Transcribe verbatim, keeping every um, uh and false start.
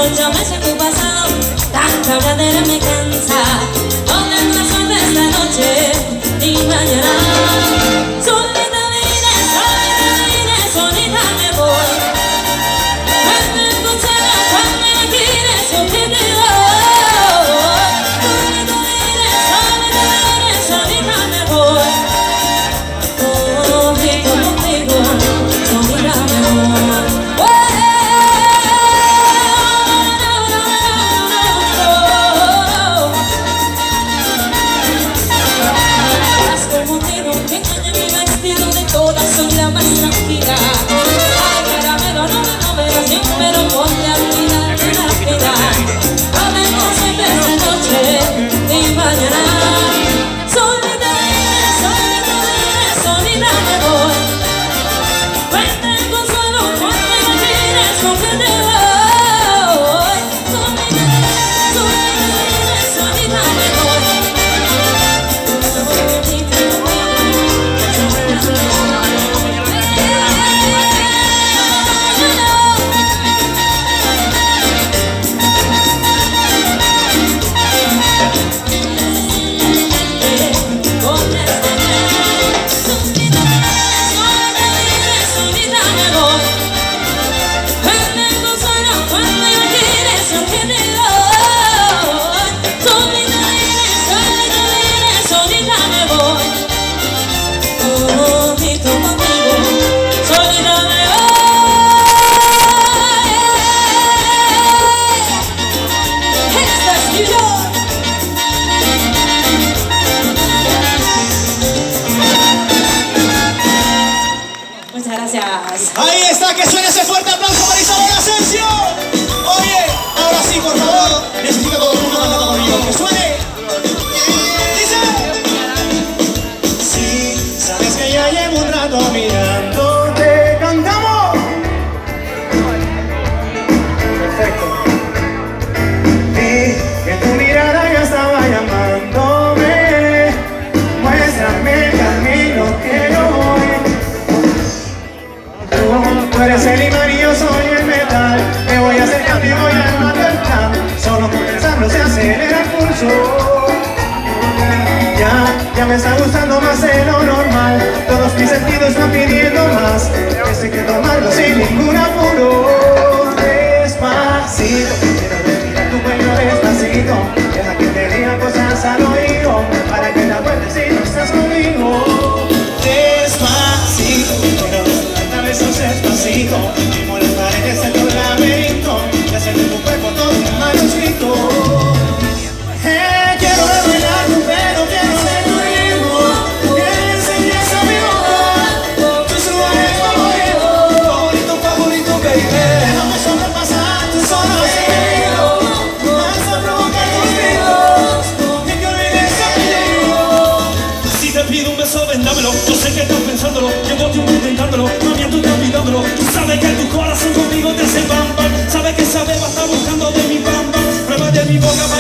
mucho más en tu pasado. Tanta habladera me cansa. ¿Dónde pasó de esta noche y mañana? Solita vine, solita vine, solita me voy. Cuando escuchara, cuando me quieres, yo te digo. Solita vine, solita vine, solita me voy. Oh, rico contigo, solita me voy. Soy la más tranquila. Ay, caramelo, no me no verás ni un pero ponte a cuidar de la vida. No me pases de esta noche ni mañana. Solita vine, solita vine, solita me voy. Cuenta el consuelo, cuando me tienes con que te voy. Solita vine, solita vine, solita me voy. Ahí está, que suene ese fuerte aplauso para Isabel Asensio. Oye, ahora sí, por favor, necesito todo el mundo cantando conmigo. Que suene. Dice. Sí, sabes que ya llevo un rato mirándote. ¡Cantamos! Perfecto. Vi que tu mirada ya estaba llamándome. Muéstrame el camino que yo voy. Tú eres el imán y yo soy el metal. Me voy acercando y voy armando el plan. Solo por pensarlo se acelera el pulso. Ya, ya me está gustando más de lo normal. Todos mis sentidos están pidiendo más. Eso hay que tomarlo sin ningún apuro. Despacito, quiero respirar tu cuello despacito. Deja que te diga cosas al oído, para que te acuerdes si no estás conmigo. Despacito, quiero darte besos despacito. Como las paredes en tu laberinto, y hacer de tu cuerpo todo un manuscrito. Eh, quiero bailar tu pelo, quiero ser tu ritmo. Que enseñes a mi boca tus lugares favoritos. Favorito, favorito, baby. Déjame sobrepasar tus zonas de peligro. Hasta provocar tus gritos, y que olvides conmigo. Si te pido un beso, vendámelo. Yo sé que estás pensándolo, llevo tiempo intentándolo. Mami, tú estás pidándolo. Tú sabes que tu corazón conmigo te hace pam pam. Sabes que esa beba está buscando de mi pam pam. Prueba de mi boca.